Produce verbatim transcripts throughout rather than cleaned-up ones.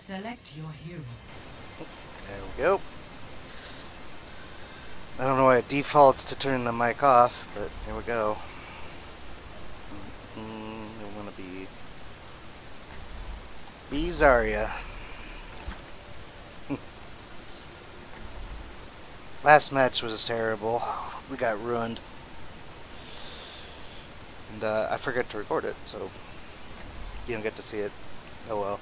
Select your hero. There we go. I don't know why it defaults to turn the mic off, but here we go. Mm, I want to be... Be Zarya. Last match was terrible. We got ruined. And uh, I forgot to record it, so you don't get to see it. Oh well.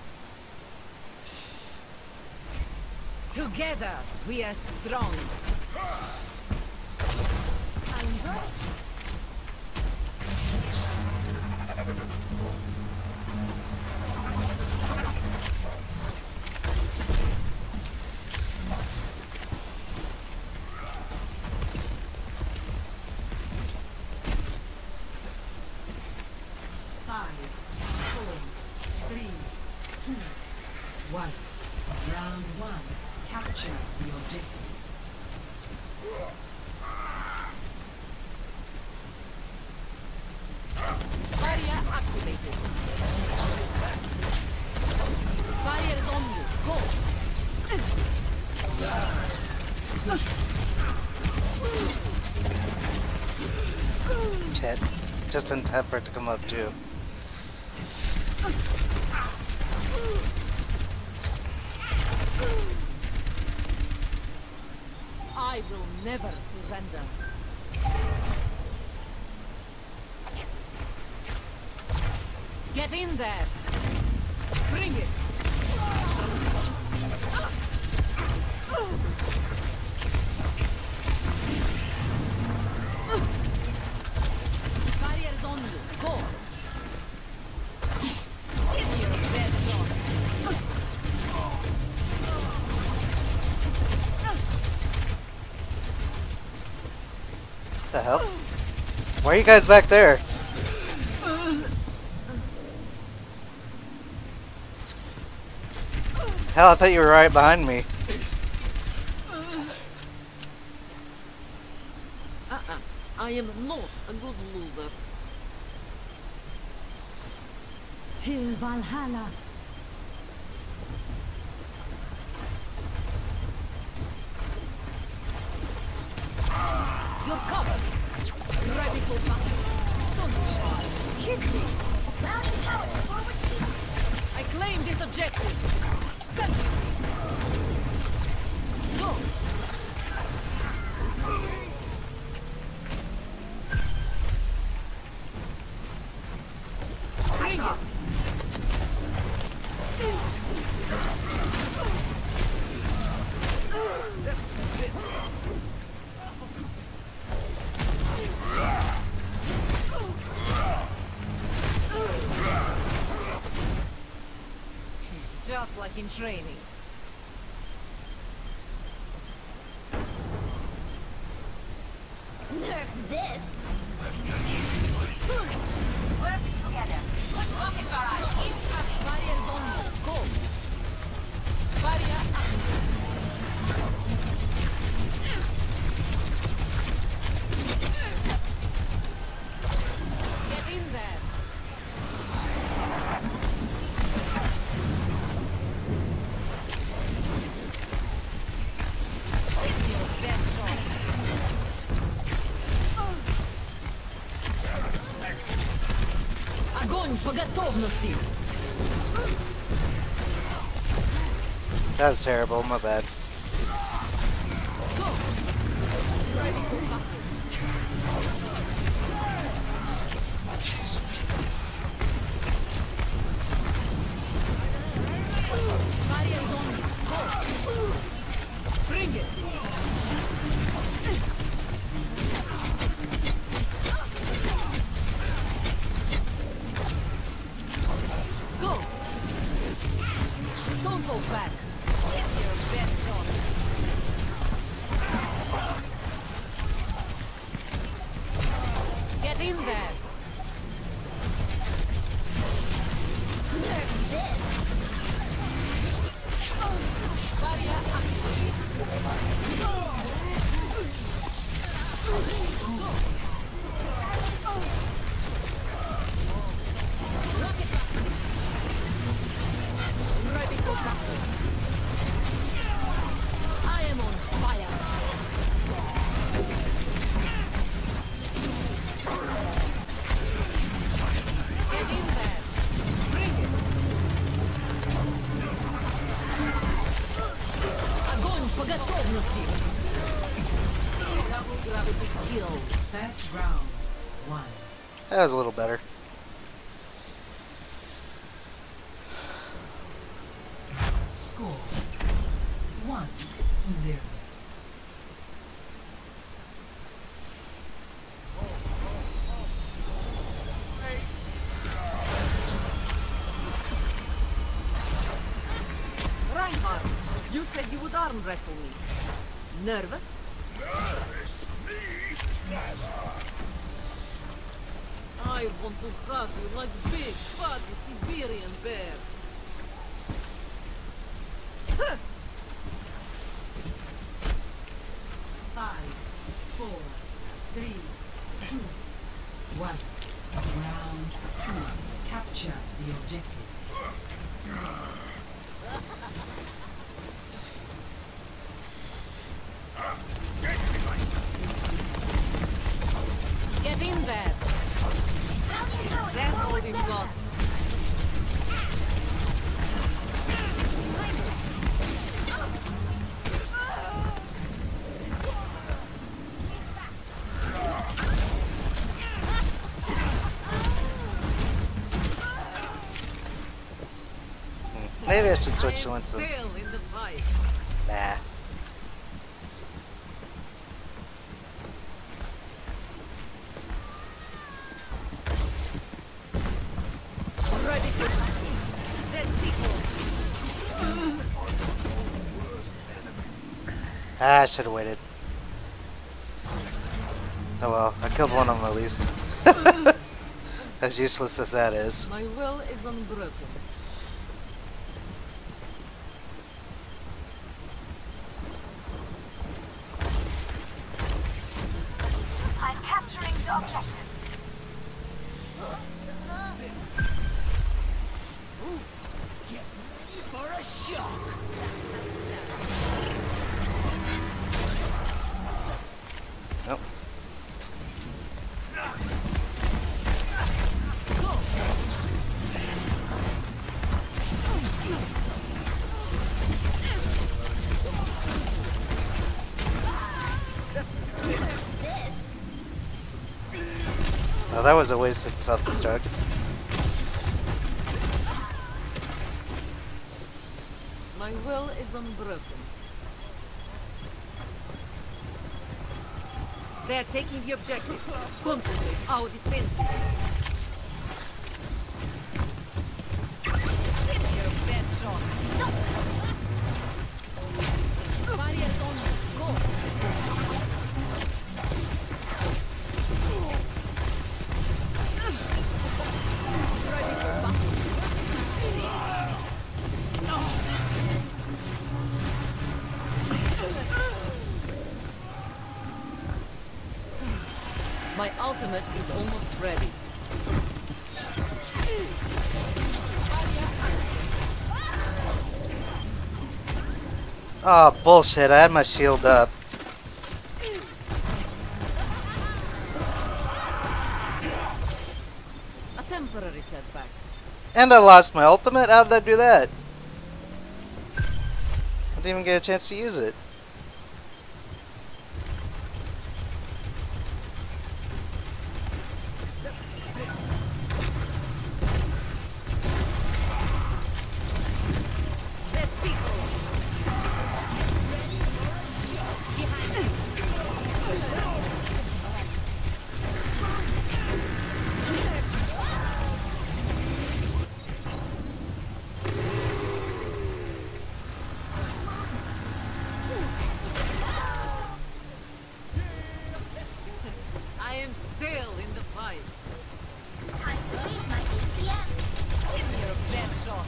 Together, we are strong. Five, four, three, two, one. Round one. Capture the objective. Barrier activated. Barrier is on you. Go. Ted. Just in time for it to come up too. I will never surrender. Get in there. Bring it. Barrier is on you. Go. Give me your best shot. What the hell? Why are you guys back there? Hell, I thought you were right behind me. Uh-uh. I am not a good loser. Till Valhalla. You're covered. Ready for battle. Don't try. Hit me. I claim this objective. Step with me. Go. Bring it. Just like in training. Nerf this. I've got you in my sights. Work together. Put rocket barrage incoming. Barriers on you. Go. Barrier activated. Get in there. It's your best shot. Огонь по готовности. That was terrible, my bad. Go. Ready for battle. Barriers on you. Go. Bring it. Go. Don't go back. Give your best shot. Get in there. Barrier activated. Rocket. Ready for Готовности. Double gravity kill. First round, one. That was a little better. Score one zero. Reinhardt, you said you would arm wrestle me. Nervous? Nervous? Me? Never. I want to hug you like big, fat Siberian bear. Five, four, three, two, one. Round two. Capture the objective. Get in there. They're holding blood. Maybe I should switch I to am Winston. still in the fight. Nah. Ready for nothing. Let's people. Ah, I should have waited. Oh well, I killed one of them at least. As useless as that is. My will is unbroken. I'm capturing the objective. For a shock. Nope. Oh, that was a wasted self-destruct. My will is unbroken. They're taking the objective. Concentrate our defenses. Your best shot. Barriers on you. Go. Ready for battle. My ultimate is almost ready. Oh, bullshit. I had my shield up. A temporary setback. And I lost my ultimate? How did I do that? I didn't even get a chance to use it. Let's people. Behind you. I am still in the fight. Time to leave my A T M. Give me your best shot.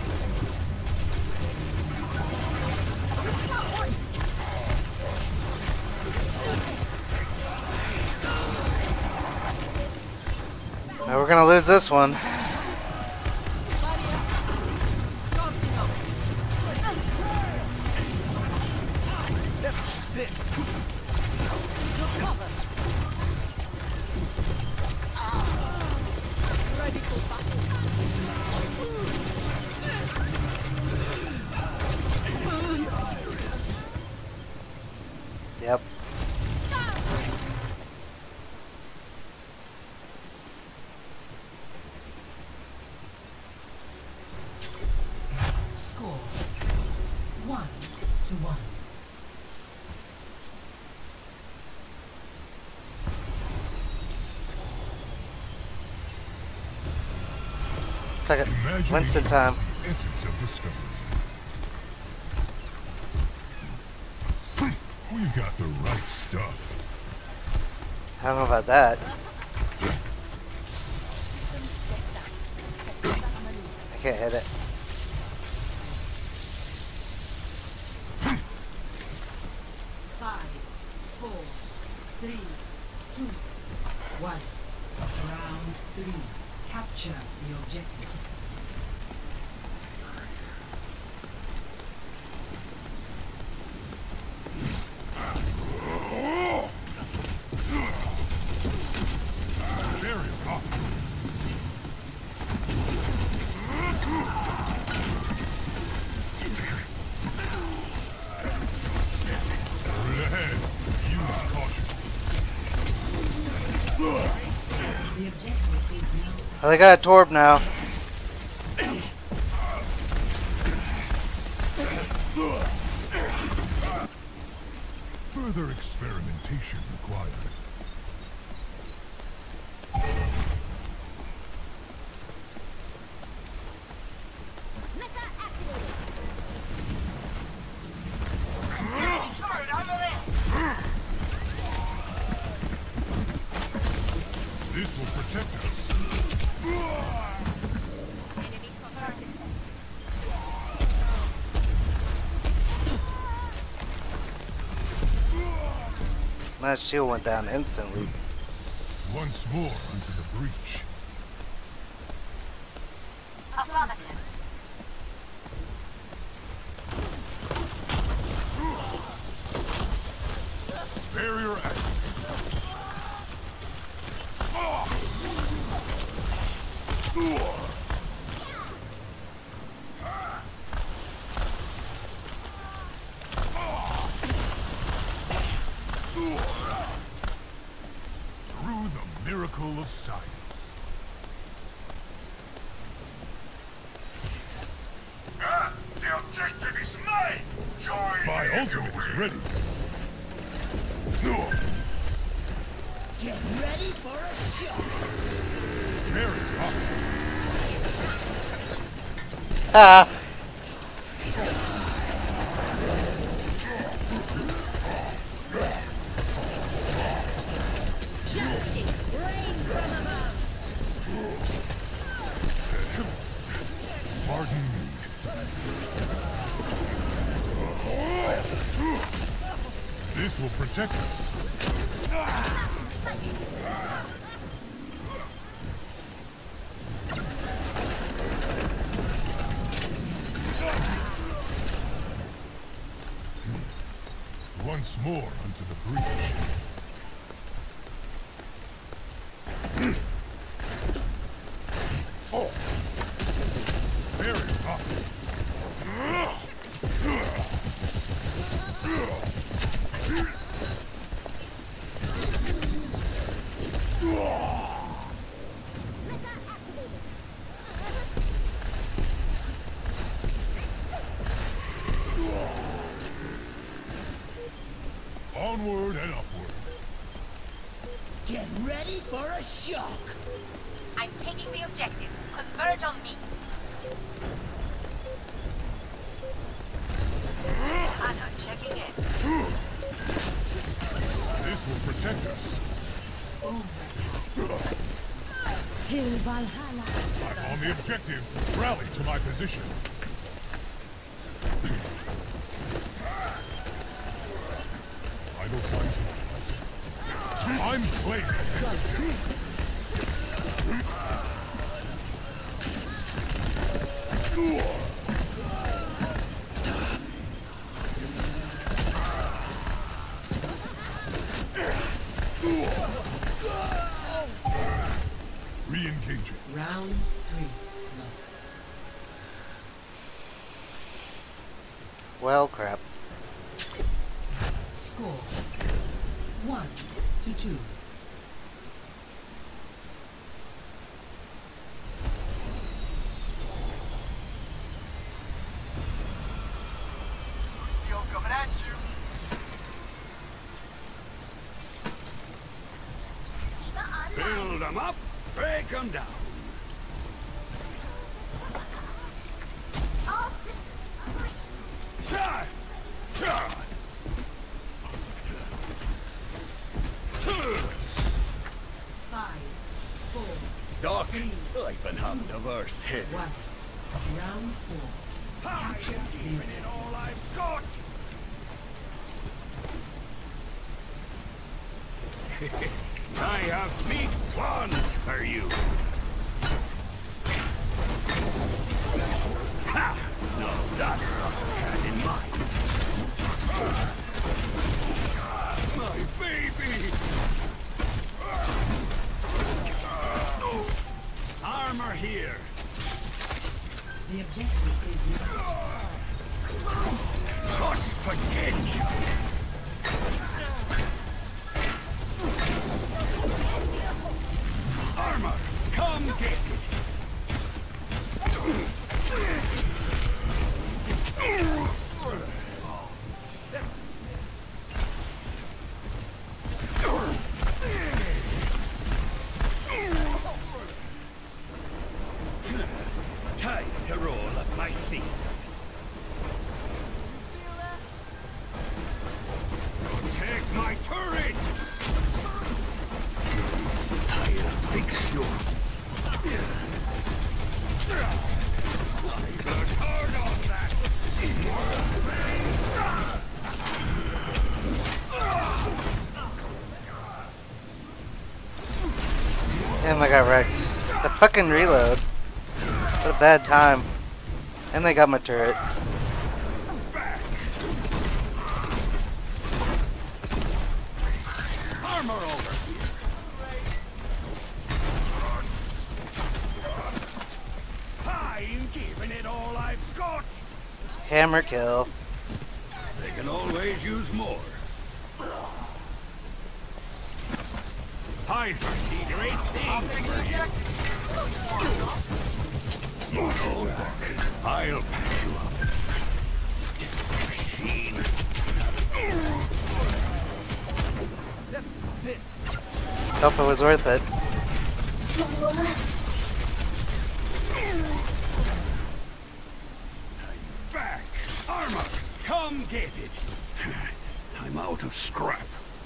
Now we're gonna lose this one. Charging up. You're covered. Ready for battle. It's like a Winston time. Imagination is the essence of discovery. We've got the right stuff. I don't know about that. I can't hit it. Five, four, three, two, one. Round three. Capture the objective. Very hot. Forward ahead. Use caution. The objective is now Oh, they got a Torb now. Further experimentation required. This will protect us. Enemy converted. My shield went down instantly. Once more into the breach. Affirmative. Barrier active. Through the miracle of science. Ah, the objective is mine! Join My me ultimate if is you will. ready. Get ready for a shot. Very hot. Ah! Justice reigns from above. Pardon me. This will protect us. Once more unto the breach. Oh. Very hot. Onward and upward. Get ready for a shock! I'm taking the objective. Converge on me. Anna checking in. This will protect us. Till Valhalla. I'm on the objective. Rally to my position. Vital signs normalizing. I'm claiming this objective. Re-engaging. round three. Loss. Well, crap. Score one to two. You're coming at you. Build them up, break them down. reversed head. One. Round four. Capture the objective. All I've got! I have big plans for you. Ha! No, that's not what I had in mind. My baby! Armor here. The objective is now. Such potential. Armor, come get it. Time to roll up my sleeves. Protect my turret! I'll fix you. I worked hard on that. Damn, I got wrecked. The fucking reload. What a bad time. And they got my turret. Back. Armor over here. I'm giving it all I've got. Hammer kill. They can always use more. I foresee great things for you. Mono back. I'll patch you up. Death machine. Hope it was worth it. Back! Armor! Come get it! I'm out of scrap.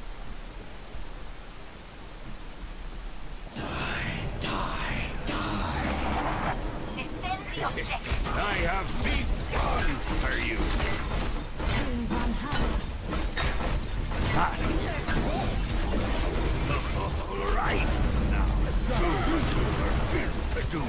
Die, die, die. Defend the objective. I have big plans for you. Ah. All right. Now, do what you were built to do.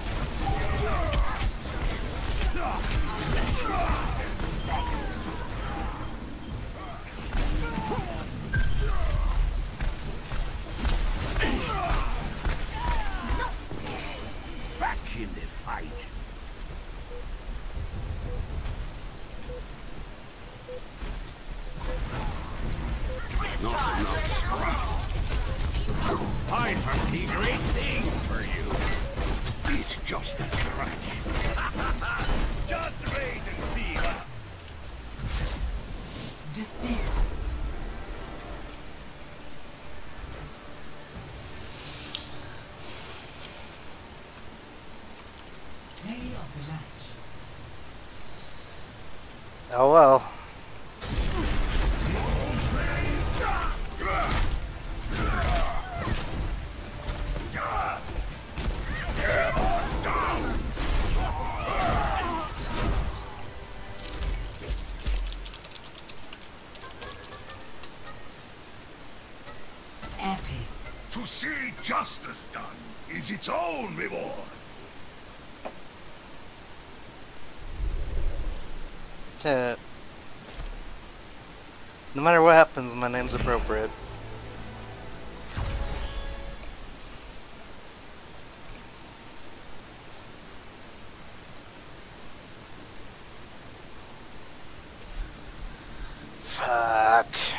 Back in the fight. Not enough scrap. I foresee great things for you. It's just a scratch. Just wait and see what. defeat. Play of the match. Oh well. Epic. To see justice done is its own reward. Yeah. No matter what happens, my name's appropriate. Fuck.